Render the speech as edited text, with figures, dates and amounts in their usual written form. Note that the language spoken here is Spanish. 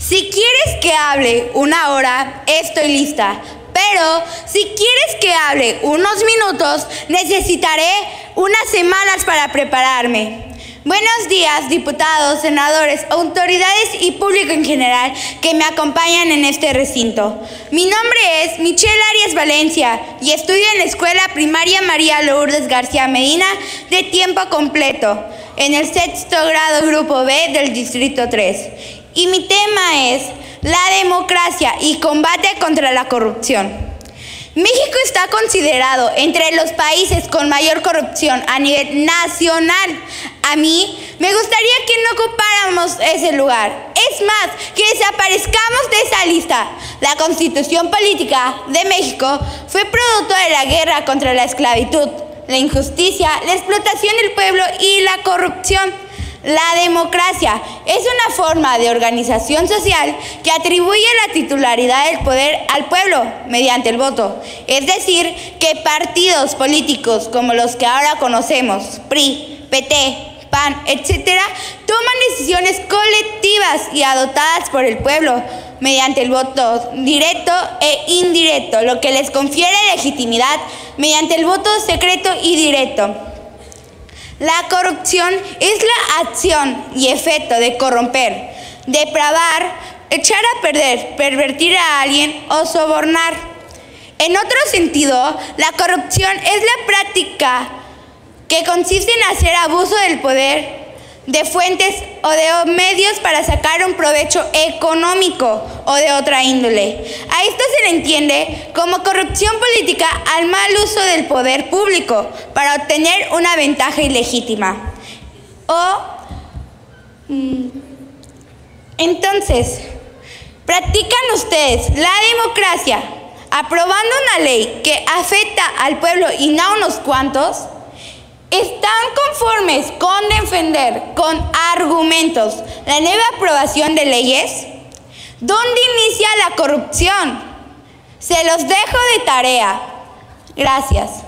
Si quieres que hable 1 hora, estoy lista. Pero si quieres que hable unos minutos, necesitaré unas semanas para prepararme. Buenos días, diputados, senadores, autoridades y público en general que me acompañan en este recinto. Mi nombre es Michelle Arias Valencia y estudio en la Escuela Primaria María Lourdes García Medina de tiempo completo, en el 6º grado Grupo B del Distrito 3. Y mi tema es la democracia y combate contra la corrupción. México está considerado entre los países con mayor corrupción a nivel nacional. A mí me gustaría que no ocupáramos ese lugar. Es más, que desaparezcamos de esa lista. La Constitución Política de México fue producto de la guerra contra la esclavitud, la injusticia, la explotación del pueblo y la corrupción. La democracia es una forma de organización social que atribuye la titularidad del poder al pueblo mediante el voto. Es decir, que partidos políticos como los que ahora conocemos, PRI, PT, PAN, etc., toman decisiones colectivas y adoptadas por el pueblo mediante el voto directo e indirecto, lo que les confiere legitimidad mediante el voto secreto y directo. La corrupción es la acción y efecto de corromper, depravar, echar a perder, pervertir a alguien o sobornar. En otro sentido, la corrupción es la práctica que consiste en hacer abuso del poder, de fuentes o de medios para sacar un provecho económico o de otra índole. A esto se le entiende como corrupción política al mal uso del poder público para obtener una ventaja ilegítima. Entonces, ¿practican ustedes la democracia aprobando una ley que afecta al pueblo y no a unos cuantos? ¿Están conformes con defender con argumentos la nueva aprobación de leyes? ¿Dónde inicia la corrupción? Se los dejo de tarea. Gracias.